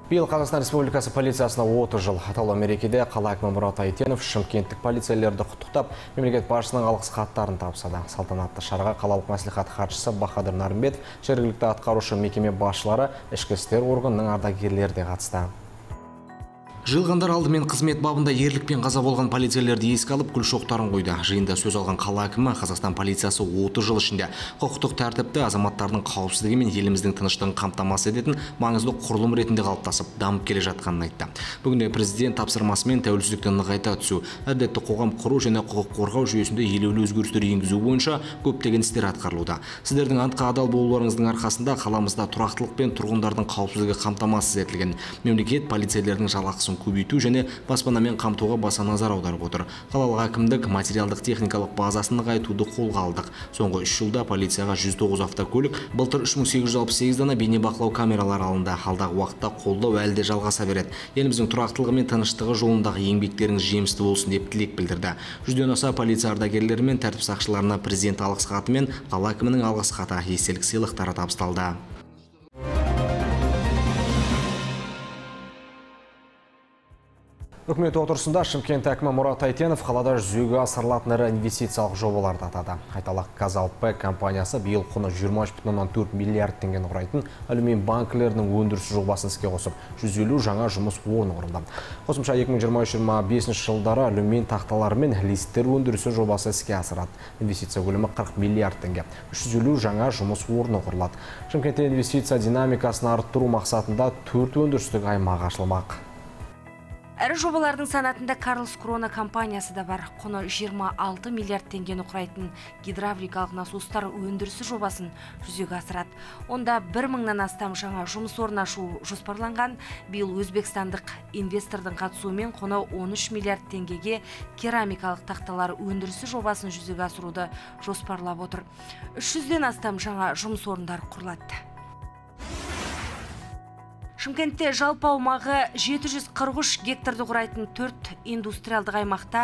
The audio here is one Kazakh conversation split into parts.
Биыл Қазақстан Республикасы полициясына 30 жыл. Атаулы мерекеде қала әкімі Мұрат Әйтенов шымкенттік полицейлерді құттықтап, мемлекет басшысының алғыс хаттарын тапсырды. Салтанатты шараға қалалық мәслихат хатшысы Бахадыр Нарымбетов, жергілікті атқарушы мекеме басшылары, ішкі істер органының ардагерлері де қатысты. Жиылғандар алдымен қызмет бабында ерлікпен қаза болған полицейлерді еске алып, гүл шоқтарын қойды. Жиында сөз алған қала әкімі Қазақстан полициясы 30 жыл ішінде құқықтық тәртіпті, азаматтардың қауіпсіздігі мен еліміздің тыныштығын қамтамасыз ететін маңызды құрылым ретінде қалыптасып, дамып келе жатқанын айтты. Бүгінде президент тапсырмасымен тәуелсіздікті нығайта түсу, әділетті қоғам құру және құқық қорғау жүйесінде елеулі өзгерістер енгізу бойынша көптеген істер атқарылуда. Сіздердің антқа адал болуларыңыздың арқасында қаламызда тұрақтылық пен тұрғындардың қауіпсіздігі қамтамасыз етілген. Мемлекет полицейлердің жалақысын көбейту және баспанамен қамтуға баса назар аударып отыр. Қалалық әкімдік материалдық техникалық базасын нығайтуды қолға алдық. Соңғы 3 жылда полицияға 109 автокөлік, былтыр 3868 дана бейнебақылау камералары алынды. Алдағы уақытта қолдау әлі де жалғаса береді. Еліміздің тұрақтылығы мен тыныштығы жолындағы еңбектеріңіз жемісті болсын деп тілек білдірді. 100-ден аса полиция ардагерлері мен тәртіп сақшыларына президент алғыс хаты мен қала әкімінің алғыс хаты, естелік сыйлықтары табысталды. Үкімет отырысында Шымкент әкімі Мұрат Әйтенов қалада жүзеге асырылатын ірі инвестициялық жобаларды атады. Айталық Казалпек компаниясы биыл құны 23,4 миллиард теңгені құрайтын алюмин банкілерінің өндірісі жобасын іске қосып, 150 жаңа жұмыс орны құрылды. Қосымша 2023-2025 жылдары алюмин тақталары мен листтер өндірісі жобасы іске асырады. Инвестиция көлемі 40 миллиард теңге. 350 жаңа жұмыс орны құрылады. Шымкентте инвестиция динамикасын арттыру мақсатында 4 өндірістік аймақ ашылмақ. Әрі жобалардың санатында Карлс Крона компаниясы да бар. Құны 26 миллиард теңгені құрайтын гидравликалық насостар өндірісі жобасын жүзеге асырады. Онда 1000-нан астам жаңа жұмыс орны ашу жоспарланған. Биыл өзбекстандық инвестордың қатысуымен құны 13 миллиард теңгеге керамикалық тақталар өндірісі жобасын жүзеге асыруды жоспарлап отыр. 300-ден астам жаңа жұмыс орындары құрылады. Шымкентте жалпы аумағы 743 гектарды құрайтын 4 индустриалдық аймақта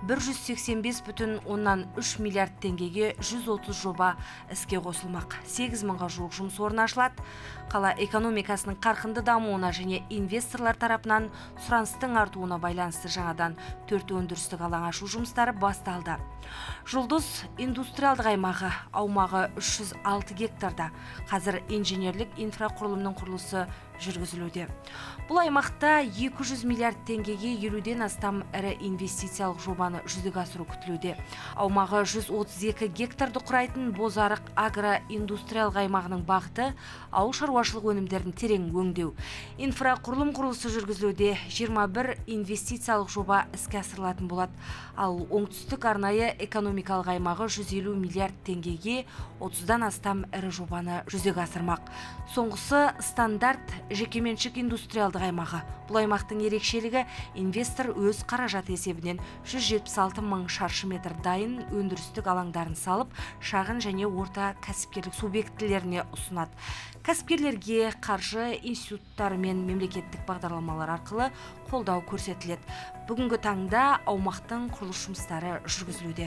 185,3 миллиард теңгеге 130 жоба іске қосылмақ. 8000-ға жуық жұмыс орны ашылады. Қала экономикасының қарқынды дамуына және инвесторлар тарапынан сұраныстың артуына байланысты жаңадан 4 өндірістік алаң ашу жұмыстары басталды. Жұлдыз индустриалдық аймағы аумағы 306 гектарда. Қазір инженерлік инфрақұрылымның құрылысы жүргізілуде. Бұл аймақта 200 миллиард теңгеге 50-ден астам ірі инвестициялық жобаны жүзеге асыру күтілуде. Аумағы 132 гектарды құрайтын Бозарық агроиндустриялық аймағының бағыты ауыл шаруашылық өнімдерін терең өңдеу. Инфрақұрылым құрылысы жүргізілуде. 21 инвестициялық жоба іске асырылатын болады. Ал оңтүстік арнайы экономикалық аймағы 150 миллиард теңгеге 30-дан астам ірі жобаны жүзеге асырмақ. Соңғысы стандарт жекеменшік индустриалдық аймағы. Бұл аймақтың ерекшелігі инвестор өз қаражаты есебінен 176 мың шаршы метр дайын өндірістік алаңдарын салып, шағын және орта кәсіпкерлік субъектілеріне ұсынады. Кәсіпкерлерге қаржы институттары мен мемлекеттік бағдарламалар арқылы қолдау көрсетіледі. Бүгінгі таңда аумақтың құрылыс жұмыстары жүргізілуде.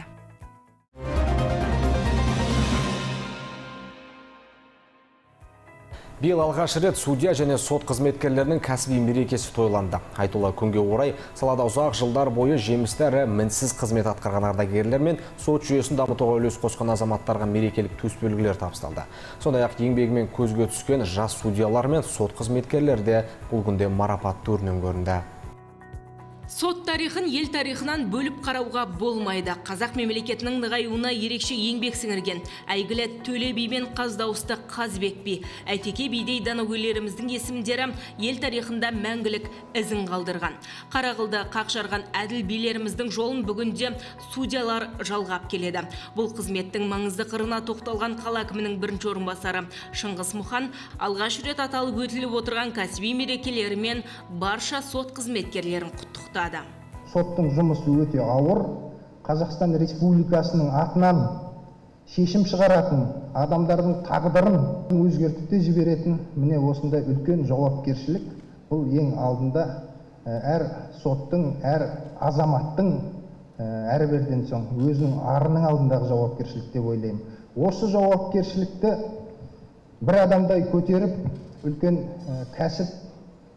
Биыл алғаш рет судья және сот қызметкерлерінің кәсіби мерекесі тойланды. Айтулы күнге орай салада ұзақ жылдар бойы жемісті әрі мінсіз қызмет атқарған ардагерлер мен сот жүйесін дамытуға үлес қосқан азаматтарға мерекелік төсбелгілер табысталды. Сондай-ақ еңбегімен көзге түскен жас судьялар мен сот қызметкерлері де бұл күнде марапат төрінен көрінді. Сот тарихын ел тарихынан бөліп қарауға болмайды. Қазақ мемлекетінің нығаюына ерекше еңбек сіңірген. Әйгілі Төле би мен Қаздауысты Қазбек би, Әйтеке бидей данагөйлеріміздің есімдері ел тарихында мәңгілік ізін қалдырған. Қарағылды қақшарған әділ билеріміздің жолын бүгінде судьялар жалғап келеді. Бұл қызметтің маңызды қырына тоқталған қала әкімінің бірінші орынбасары Шыңғыс Мұхан алғаш рет аталып өтіліп отырған кәсіби мерекелерімен барша сот қызметкерлерін құттықтады. Соттың жұмысы өте ауыр. Қазақстан Республикасының атынан шешім шығаратын, адамдардың тағдырын өзгертіп те жіберетін міне осындай үлкен жауапкершілік. Бұл ең алдында әр соттың, әр азаматтың әрберден соң өзінің арының алдындағы жауапкершілік деп ойлаймын. Осы жауапкершілікті бір адамдай көтеріп, үлкен кәсіп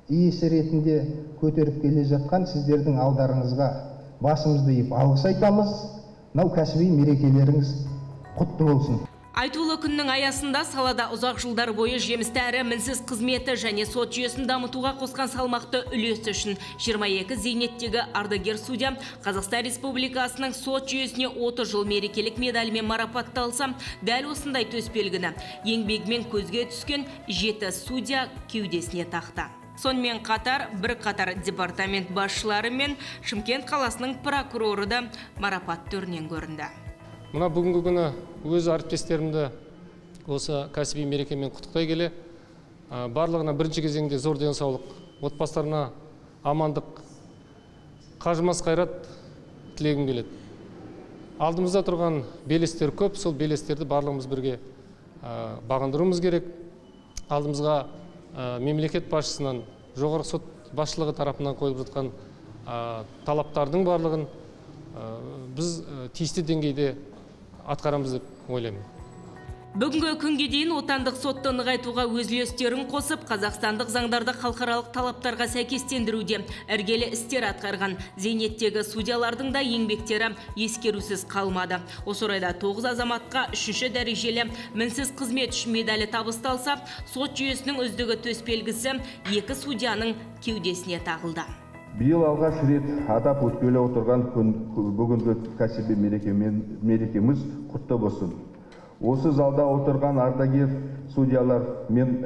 иесі ретінде көтеріп келе жатқан сіздердің алдарыңызға басымызды иіп алғыс айтамыз. Мынау кәсіби мерекелеріңіз құтты болсын. Айтулы күннің аясында салада ұзақ жылдар бойы жемісті әрі мінсіз қызметі және сот жүйесін дамытуға қосқан салмақты үлесі үшін 22 зейнеттегі ардагер судья Қазақстан Республикасының сот жүйесіне 30 жыл мерекелік медалімен марапатталса, дәл осындай төсбелгіні еңбегімен көзге түскен 7 судья кеудесіне тақты. Сонымен қатар бірқатар департамент басшылары мен Шымкент қаласының прокуроры да марапат түрінен көрінді. Мына бүгінгі күні өз әріптестерімді осы кәсіби мерекемен құттықтай келе, барлығына бірінші кезеңде зор денсаулық, отбасыларына амандық, қажымас қайрат тілегім келеді. Алдымызда тұрған белестер көп, сол белестерді барлығымыз бірге бағындыруымыз керек. Алдымызға мемлекет басшысынан, жоғарғы сот басшылығы тарапынан қойылып жатқан талаптардың барлығын біз тиісті деңгейде атқарамыз деп ойлаймын. Бүгінгі күнге дейін отандық сотты нығайтуға өз үлестерін қосып, қазақстандық заңдарды халықаралық талаптарға сәйкестендіруде іргелі істер атқарған зейнеттегі судьялардың да еңбектері ескерусіз қалмады. Осы орайда 9 азаматқа 3-ші дәрежелі мінсіз қызмет үшін медалі табысталса, сот жүйесінің үздігі төсбелгісі 2 судьяның кеудесіне тағылды. Биыл алғаш рет атап өткелі отырған бүгінгі кәсіби мерекеміз құтты болсын. Осы залда отырған ардагер судьялар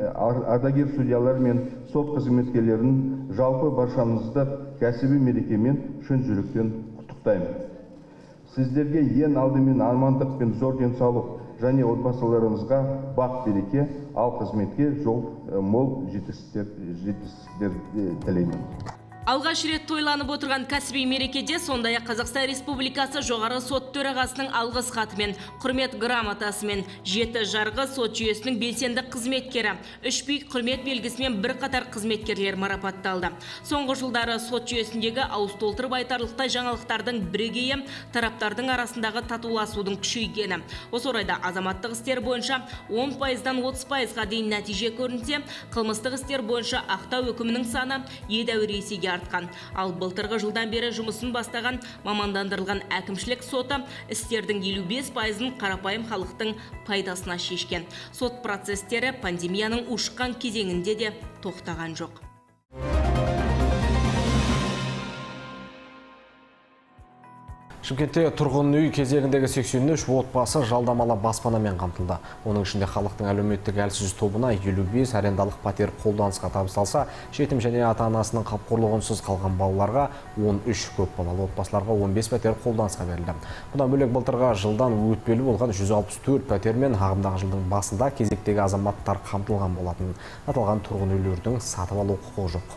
мен сот қызметкерлерін жалпы баршамызды кәсіби мерекемен шын жүректен құттықтаймын. Сіздерге ең алдымен амандық пен зор денсаулық және отбасыларыңызға бақ береке, ал қызметке жол мол жетістіктер тілеймін. Алғаш рет тойланып отырған кәсіби мерекеде сондай-ақ Қазақстан Республикасы жоғары сот төрағасының алғыс хатымен, құрмет грамотасымен 7 жарғы сот жүйесінің белсенді қызметкері, 3 биік құрмет белгісімен бірқатар қызметкерлер марапатталды. Соңғы жылдары сот жүйесіндегі ауыз толтырып айтарлықтай жаңалықтардың бірегейі тараптардың арасындағы татуласудың күшейгені. Осы орайда азаматтық істер бойынша 10%-дан 30%-ға дейін нәтиже көрінсе, қылмыстық істер бойынша ақтау үкімінің саны едәуір есеге артқан. Ал былтырғы жылдан бері жұмысын бастаған мамандандырылған әкімшілік соты істердің 55%-ын қарапайым халықтың пайдасына шешкен. Сот процестері пандемияның ушыққан кезеңінде де тоқтаған жоқ. Шымкентте тұрғын үй кезегіндегі 83 отбасы жалдамалы баспанамен қамтылды. Оның ішінде халықтың әлеуметтік әлсіз тобына 55 арендалық пәтер қолданысқа табысталса, жетім және ата-анасының қамқорлығынсыз қалған балаларға 13, көпбалалы отбасыларға 15 пәтер қолданысқа берілді. Бұдан бөлек былтырғы жылдан өтпелі болған 164 пәтер мен ағымдағы жылдың басында кезектегі азаматтар қамтылған болатын. Аталған тұрғын үйлердің сатып алу құқығы жоқ.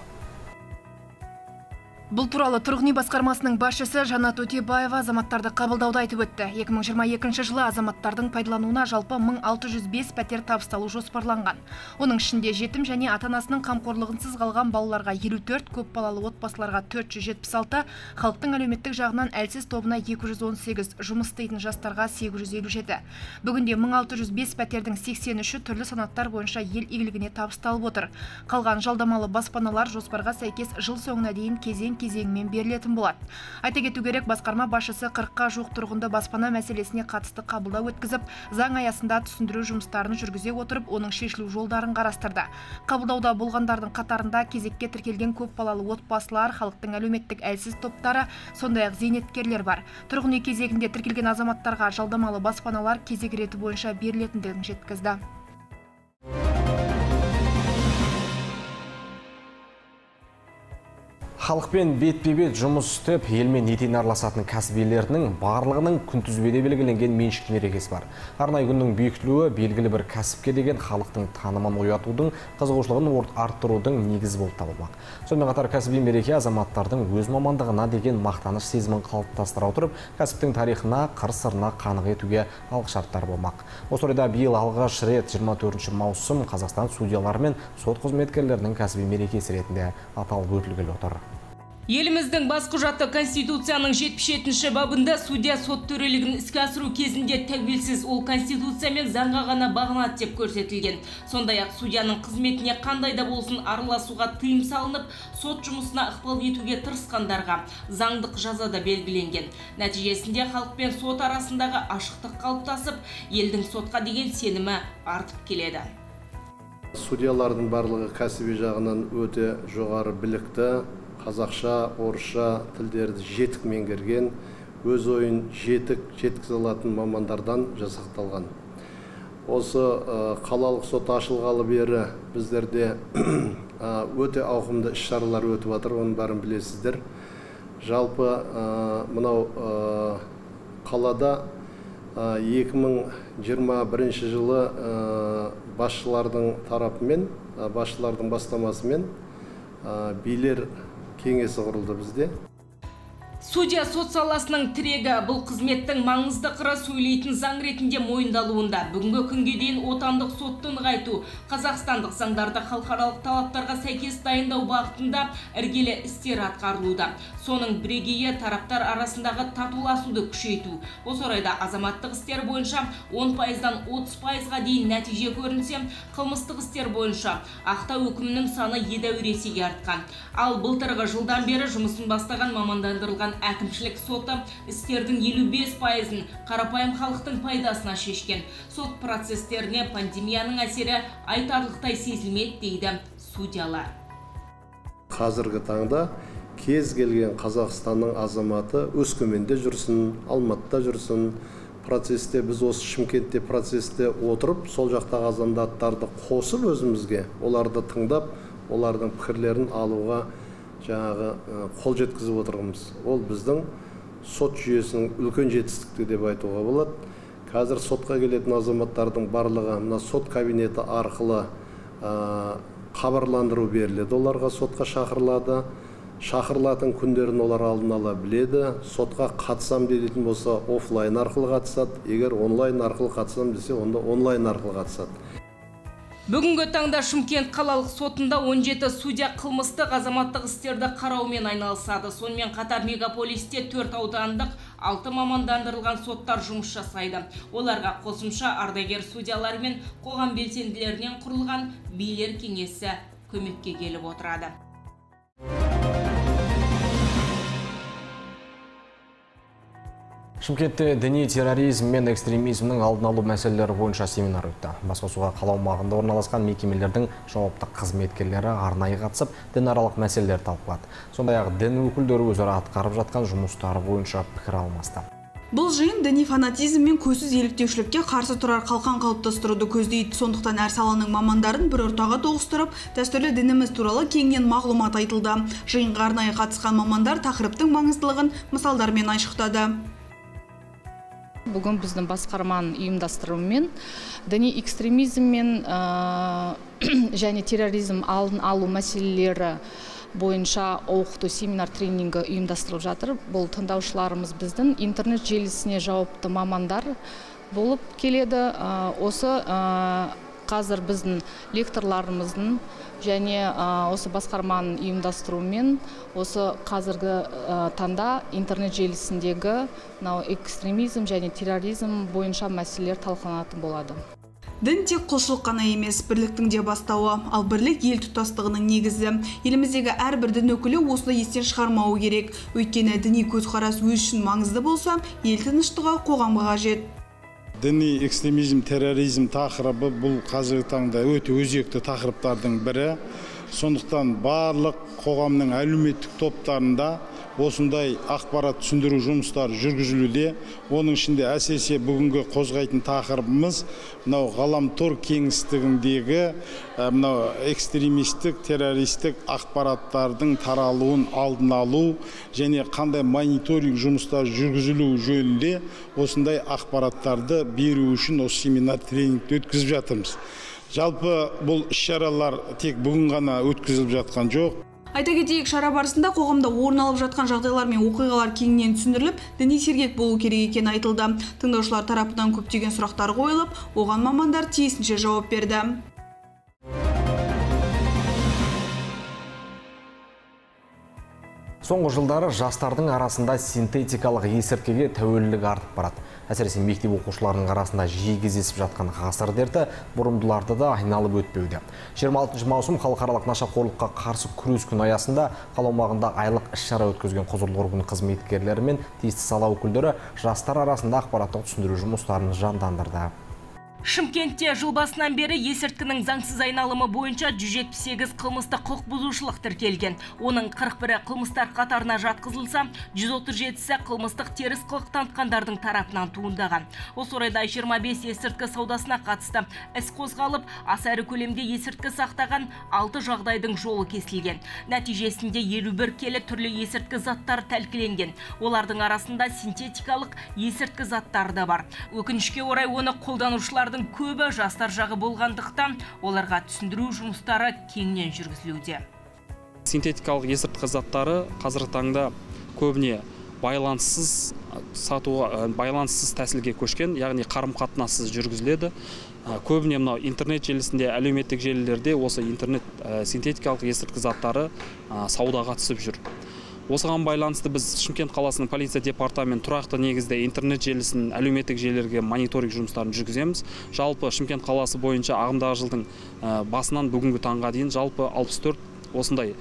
Бұл туралы тұрғын үй басқармасының басшысы Жанат Өтебаева азаматтарды қабылдауды айтып өтті. 2022 жылы азаматтардың пайдалануына жалпы 1605 пәтер табысталу жоспарланған. Оның ішінде жетім және ата-анасының қамқорлығынсыз қалған балаларға 54, көпбалалы отбасыларға 476, халықтың әлеуметтік жағынан әлсіз тобына 218, жұмыс істейтін жастарға 857. Бүгінде 1605 пәтердің 83-і түрлі санаттар бойынша ел игілігіне табысталып отыр. Қалған жалдамалы баспаналар жоспарға сәйкес жыл соңына дейін кезеңмен берілетін болады. Айта кету керек, басқарма басшысы 40-қа жуық тұрғынды баспана мәселесіне қатысты қабылдау өткізіп, заң аясында түсіндіру жұмыстарын жүргізе отырып, оның шешілу жолдарын қарастырды. Қабылдауда болғандардың қатарында кезекке тіркелген көпбалалы отбасылар, халықтың әлеуметтік әлсіз топтары, сондай-ақ зейнеткерлер бар. Тұрғын үй кезегінде тіркелген азаматтарға жалдамалы баспаналар кезек реті бойынша берілетіндігін жеткізді. Халықпен бет-бе-бет жұмыс істеп, елмен етене араласатын кәсібилердің барлығының күнтізбеде белгіленген меншік мерекесі бар. Арнайы күннің бекітілуі белгілі бір кәсіпке деген халықтың танымын оятудың, қызығушылығын арттырудың негізі болып табылмақ. Сонымен қатар кәсіби мереке азаматтардың өз мамандығына деген мақтаныш сезімін қалыптастыра отырып, кәсіптің тарихына, қыр-сырына қанық етуге алғышарттар болмақ. Осы орайда биыл алғаш рет 24 маусым Қазақстан судьялары мен сот қызметкерлерінің кәсіби мерекесі ретінде аталып өтілгелі отыр. Еліміздің бас құжаты Конституцияның 77-ші бабында судья сот төрелігін іске асыру кезінде тәуелсіз, ол Конституция мен заңға ғана бағынады деп көрсетілген. Сондай-ақ судьяның қызметіне қандай да болсын араласуға тыйым салынып, сот жұмысына ықпал етуге тырысқандарға заңдық жазада белгіленген. Нәтижесінде халық пен сот арасындағы ашықтық қалыптасып, елдің сотқа деген сенімі артып келеді. Судьялардың барлығы кәсіби жағынан өте жоғары білікті, қазақша, орысша тілдерді жетік меңгерген, өз ойын жеткізе алатын мамандардан жасақталған. Осы қалалық сот ашылғалы бері біздерде өте ауқымды іс-шаралар өтіп жатыр, оның бәрін білесіздер. Жалпы мынау қалада 2021 жылы басшылардың тарапымен, басшылардың бастамасымен билер кеңесі құрылды бізде. Судья сот саласының тірегі, бұл қызметтің маңызды қыры сөйлейтін заң ретінде мойындалуында. Бүгінгі күнге дейін отандық сотты нығайту, қазақстандық заңдарды халықаралық талаптарға сәйкес дайындау бағытында іргелі істер атқарылуда. Соның бірегейі тараптар арасындағы татуласуды күшейту. Осы орайда азаматтық істер бойынша 10%-дан 30%-ға дейін нәтиже көрінсе, қылмыстық істер бойынша ақтау үкімінің саны едәуір есеге артқан. Ал былтырғы жылдан бері жұмысын бастаған мамандандырылған әкімшілік соты істердің 55%-ын қарапайым халықтың пайдасына шешкен. Сот процестеріне пандемияның әсері айтарлықтай сезілмеді дейді судьялар. Қазіргі таңда кез келген Қазақстанның азаматы Өскеменде жүрсін, Алматыда жүрсін, процесте біз осы Шымкентте процесте отырып, сол жақтағы азаматтарды қосып өзімізге, оларды тыңдап, олардың пікірлерін алуға жаңағы қол жеткізіп отырғымыз. Ол біздің сот жүйесінің үлкен жетістікті деп айтуға болады. Қазір сотқа келетін азаматтардың барлығы мына сот кабинеті арқылы хабарландыру беріледі. Оларға сотқа шақырылады. Шақырылатын күндерін олар алдын ала біледі. Сотқа қатысам дейтін болса, офлайн арқылы қатысады. Егер онлайн арқылы қатысам десе, онда онлайн арқылы қатысады. Бүгінгі таңда Шымкент қалалық сотында 17 судья қылмыстық азаматтық істерді қараумен айналысады. Сонымен қатар мегаполисте 4 аудандық 6 мамандандырылған соттар жұмыс жасайды. Оларға қосымша ардагер судьялар мен қоғам белсенділерінен құрылған билер кеңесі көмекке келіп отырады. Шымкентте діни терроризм мен экстремизмнің алдын алу мәселелері бойынша семинар өтті. Басқосуға қала аумағында орналасқан мекемелердің жауапты қызметкерлері арнайы қатысып, дінаралық мәселелер талқылады. Сондай-ақ дін өкілдері өзара атқарып жатқан жұмыстары бойынша пікір алмасты. Бұл жиын діни фанатизм мен көзсіз еліктеушілікке қарсы тұрар қалқан қалыптастыруды көздейді. Сондықтан әр саланың мамандарын бір ортаға тоғыстырып, дәстүрлі дініміз туралы кеңінен мағлұмат айтылды. Жиынға арнайы қатысқан мамандар тақырыптың маңыздылығын мысалдармен айшықтады. Бүгін біздің басқарманың ұйымдастыруымен діни экстремизм мен және терроризм алдын алу мәселелері бойынша оқыту семинар тренингі ұйымдастырылып жатыр. Бұл тыңдаушыларымыз біздің интернет желісіне жауапты мамандар болып келеді. Осы қазір біздің лекторларымыздың және осы басқарманың ұйымдастыруымен осы қазіргі таңда интернет желісіндегі экстремизм және терроризм бойынша мәселелер талқыланатын болады. Дін тек құлшылық қана емес, бірліктің де бастауы, ал бірлік ел тұтастығының негізі. Еліміздегі әрбір дін өкілі осыны естен шығармауы керек. Өйткені діни көзқарас өз үшін маңызды болса, ел тыныштығы қоғамға қажет. Діни экстремизм, терроризм тақырыбы бұл қазіргі таңда өте өзекті тақырыптардың бірі. Сондықтан барлық қоғамның әлеуметтік топтарында осындай ақпарат түсіндіру жұмыстары жүргізілуде. Оның ішінде әсіресе бүгінгі қозғайтын тақырыбымыз мынау ғаламтор кеңістігіндегі мынау экстремистік, террористік ақпараттардың таралуын алдын алу және қандай мониторинг жұмыстары жүргізілу жөнінде осындай ақпараттарды беру үшін осы семинар тренингті өткізіп жатырмыз. Жалпы бұл іс-шаралар тек бүгін ғана өткізіліп жатқан жоқ. Айта кетейік, шара барысында қоғамда орын алып жатқан жағдайлар мен оқиғалар кеңінен түсіндіріліп, діни сергек болу керек екені айтылды. Тыңдаушылар тарапынан көптеген сұрақтар қойылып, оған мамандар тиісінше жауап берді. Соңғы жылдары жастардың арасында синтетикалық есірткіге тәуелділік артып барады. Әсіресе мектеп оқушыларының арасында жиі кездесіп жатқан ғасыр дерті бұрымдыларды да айналып өтпеуде. 26 маусым халықаралық нашақорлыққа қарсы күрес күні аясында қала аумағында айлық іс-шара өткізген құзырлы орган қызметкерлері мен тиісті сала өкілдері жастар арасында ақпараттық түсіндіру жұмыстарын жандандырды. Шымкентте жыл басынан бері есірткінің заңсыз айналымы бойынша 178 қылмыстық құқық бұзушылық тіркелген. Оның 41-і қылмыстар қатарына жатқызылса, 137-сі қылмыстық теріс қылық танытқандардың тарапынан туындаған. Осы орайда 25 есірткі саудасына қатысты іс қозғалып, аса ірі көлемде есірткі сақтаған 6 жағдайдың жолы кесілген. Нәтижесінде 51 келі түрлі есірткі заттары тәлкіленген. Олардың арасында синтетикалық есірткі заттары да бар. Өкінішке орай оны қолданушылардың көбі жастар жағы болғандықтан оларға түсіндіру жұмыстары кеңінен жүргізілуде. Синтетикалық есірткі заттары қазіргі таңда көбіне байланыссыз тәсілге көшкен, яғни қарым-қатынассыз жүргізіледі. Көбіне мынау интернет желісінде, әлеуметтік желілерде осы интернет синтетикалық есірткі заттары саудаға түсіп жүр. Осыған байланысты біз Шымкент қаласының полиция департаменті тұрақты негізде интернет желісін әлеуметтік желілерге мониторинг жұмыстарын жүргіземіз. Жалпы Шымкент қаласы бойынша ағымдағы жылдың басынан бүгінгі таңға дейін жалпы 64 осындай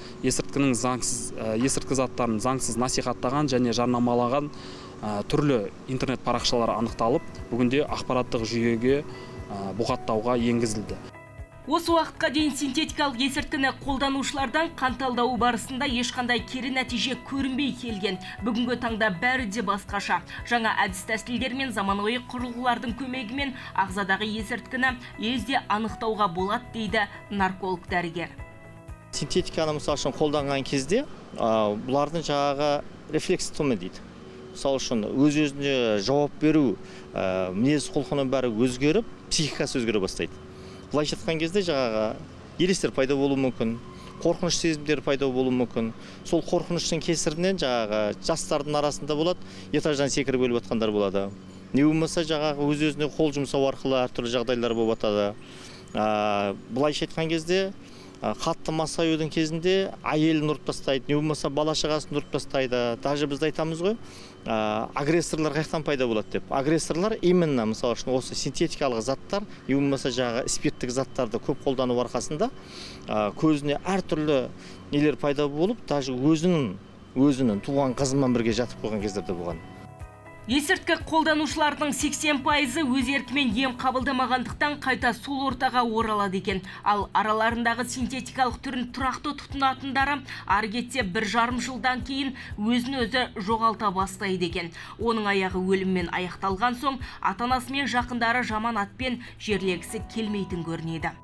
есірткі заттарын заңсыз насихаттаған және жарнамалаған түрлі интернет парақшалары анықталып, бүгінде ақпараттық жүйеге бұғаттауға енгізілді. Осы уақытқа дейін синтетикалық есірткіні қолданушылардан қанталдауы барысында ешқандай кері нәтиже көрінбей келген. Бүгінгі таңда бәрі де басқаша. Жаңа әдіс-тәсілдер мен заманауи құрылғылардың көмегімен ағзадағы есірткіні лезде анықтауға болады дейді нарколог дәрігер. Синтетиканы мысалы үшін қолданған кезде бұлардың жаңағы рефлекс тұмы дейді. Мысалы үшін өз-өзіне жауап беру, мінез құлқының бәрі өзгеріп, психикасы өзгере бастайды. Былайша айтқан кезде жаңағы елестер пайда болуы мүмкін, қорқыныш сезімдері пайда болуы мүмкін. Сол қорқыныштың кесірінен жаңағы жастардың арасында болады, этаждан секіріп өліп жатқандар болады. Не болмаса жаңағы өз-өзіне қол жұмсау арқылы әртүрлі жағдайлар болып жатады. Былайша айтқан кезде қатты мас аюдың кезінде әйелін ұрып тастайды, не болмаса бала-шағасын ұрып тастайды. Даже біз айтамыз ғой, агрессорлар қайдан пайда болады деп. Агрессорлар именно мысалы үшін осы синтетикалық заттар, не болмаса жаңағы спирттік заттарды көп қолдану арқасында көзіне әртүрлі нелер пайда болып, даже өзінің туған қызымен бірге жатып қойған кездерде болған. Есірткі қолданушылардың 80%-ы өз еркімен ем қабылдамағандықтан қайта сол ортаға оралады екен. Ал араларындағы синтетикалық түрін тұрақты тұтынатындары ары кетсе 1,5 жылдан кейін өзін өзі жоғалта бастайды екен. Оның аяғы өліммен аяқталған соң ата-анасы мен жақындары жаман атпен жерлегісі келмейтін көрінеді.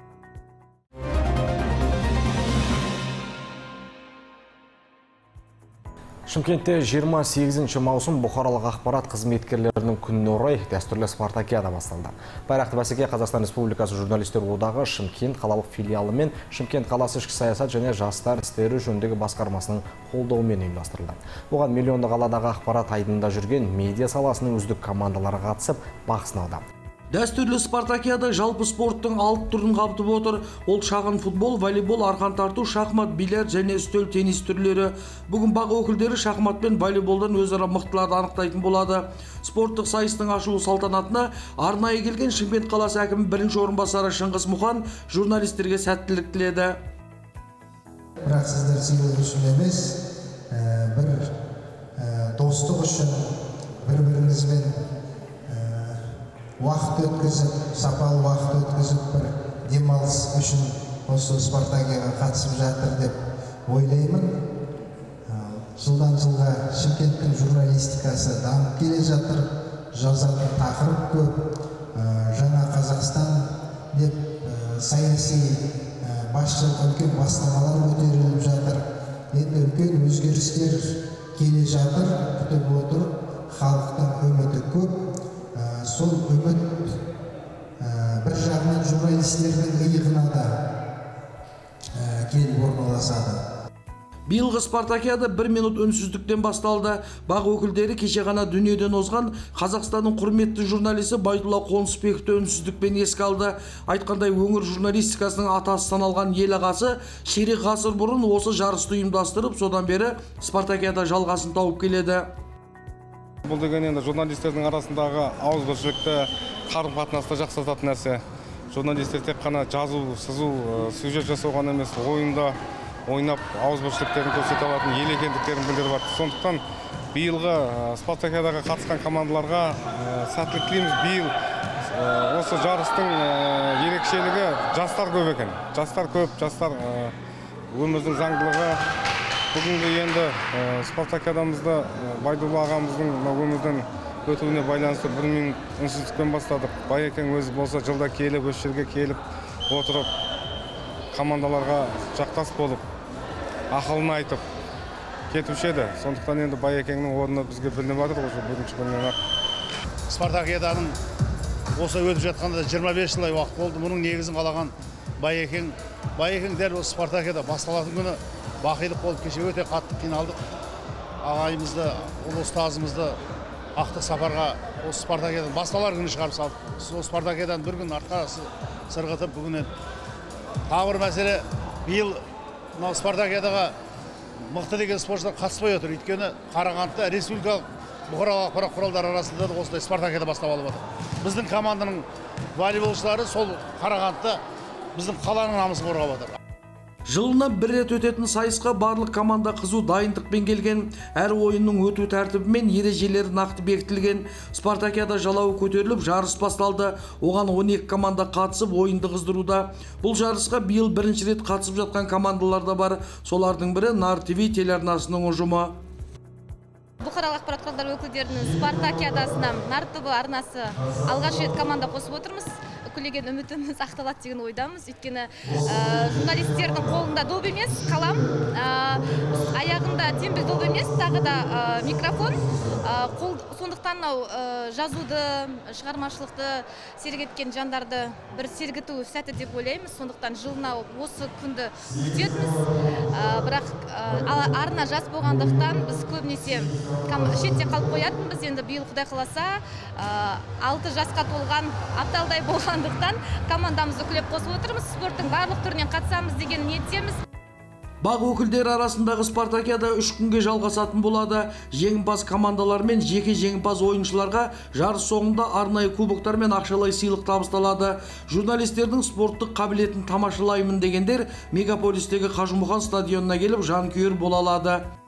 Шымкентте 28 маусым бұқаралық ақпарат қызметкерлерінің күніне орай дәстүрлі спартакиада басталды. Байрақты бәсеке Қазақстан Республикасы журналистер одағы Шымкент қалалық филиалы мен Шымкент қаласы ішкі саясат және жастар істері жөніндегі басқармасының қолдауымен ұйымдастырылды. Оған миллионды қаладағы ақпарат айдында жүрген медиа саласының үздік командалары қатысып бақ сынауда. Дәстүрлі спартакиада жалпы спорттың 6 түрін қамтып отыр. Ол шағын футбол, волейбол, арқан тарту, шахмат, бильярд және үстел теннис түрлері. Бүгін бақ өкілдері шахмат пен волейболдан өзара мықтыларды анықтайтын болады. Спорттық сайыстың ашылу салтанатына арнайы келген Шымкент қаласы әкімі бірінші орынбасары Шыңғыс Мұхан журналистерге сәттілік тіледі. Бірақ сіздер сыйлық үшін емес, бір достық үшін бір-біріңізбен уақыт өткізіп, сапалы уақыт өткізіп, бір демалыс үшін осы спартакиадаға қатысып жатыр деп ойлаймын. Жылдан жылға Шымкенттің журналистикасы дамып келе жатыр, жазатын тақырып көп, жаңа Қазақстан деп саяси үлкен бастамалар көтеріліп жатыр. Енді үлкен өзгерістер келе жатыр, күтіп отыр, халықтың үміті көп. Сол үміт бір жағынан журналистердің иығына да келіп орналасады. Биылғы спартакиада 1 минут үнсіздіктен басталды. Бақ өкілдері кеше ғана дүниеден озған Қазақстанның құрметті журналисі Байдулла Қонысбековті үнсіздікпен еске алды. Айтқандай, өңір журналистикасының атасы саналған ел ағасы ширек ғасыр бұрын осы жарысты ұйымдастырып, содан бері спартакиада жалғасын тауып келеді. Бұл деген енді журналистердің арасындағы ауызбіршілікті, қарым-қатынасты жақсартатын нәрсе. Журналистер тек қана жазу, сызу, сюжет жасау ғана емес, ойында ойнап ауызбіршіліктерін көрсете алатын ел екендіктерін білдіріп жатыр. Сондықтан биылғы спартакиадаға қатысқан командаларға сәттілік тілейміз. Биыл осы жарыстың ерекшелігі жастар көп екен. Жастар көп, жастар өмірдің заңдылығы. Бүгінгі енді спартакиадамызды Байдулла ағамыздың өмірден өтуіне байланысты 1 минут үнсіздікпен бастадық. Байекең өзі болса жылда келіп, осы жерге келіп отырып, командаларға жақтас болып, ақылын айтып кетуші еді. Сондықтан енді Байекеңнің орны бізге білініп жатыр, осы бірінші күннен ақ. Спартакиаданың осы өтіп жатқанда 25 жылдай уақыт болды. Мұның негізін қалаған Байекең. Байекең дәл осы спартакиада басталатын күні бақилық болып кеше өте қатты қиналдық. Ағайымызды, ұлы ұстазымызды ақтық сапарға осы спартакиадан басталар күні шығарып салдық. Осы спартакиадан бір күн артқа сырғытып, бүгінен тағы бір мәселе, биыл мынау спартакиадаға мықты деген спортшылар қатыспай отыр. Өйткені Қарағандыда республикалық бұқаралық ақпарат құралдары арасында да осындай спартакиада бастап алып отыр. Біздің команданың волейболшылары сол Қарағандыда біздің қаланың намысын қорғап отыр. Жылына 1 рет өтетін сайысқа барлық команда қызу дайындықпен келген. Әр ойынның өту тәртібі мен ережелері нақты бекітілген. Спартакиада жалауы көтеріліп, жарыс басталды. Оған 12 команда қатысып, ойынды қыздыруда. Бұл жарысқа биыл бірінші рет қатысып жатқан командалар да бар. Солардың бірі Нар ТВ телеарнасының ұжымы. Бұқаралық ақпарат құралдары өкілдерінің спартакиадасына Нар ТВ арнасы алғаш рет команда қосып отырмыз. Үкілеген үмітіміз ақталады деген ойдамыз. Өйткені журналистердің қолында доп емес, қалам, аяғында тембіл доп емес, тағы да микрофон. Сондықтан жазуды, шығармашылықты сергіткен жандарды бір сергіту сәті деп ойлаймыз. Сондықтан жылына осы күнді күтетіміз. Бірақ арна жас болғандықтан біз көбінесе шетте қалып қоятынбыз. Енді биыл Құдай қаласа 6 жасқа толған апталдай болғандықтан командамызды үкілеп қосып отырмыз. Спорттың барлық түрінен қатысамыз деген ниеттеміз. Бақ өкілдері арасындағы спартакиада 3 күнге жалғасатын болады. Жеңімпаз командалар мен жеке жеңімпаз ойыншыларға жарыс соңында арнайы кубоктар мен ақшалай сыйлық табысталады. Журналистердің спорттық қабілетін тамашалаймын дегендер мегаполистегі Қажымұқан стадионына келіп жанкүйер бола алады.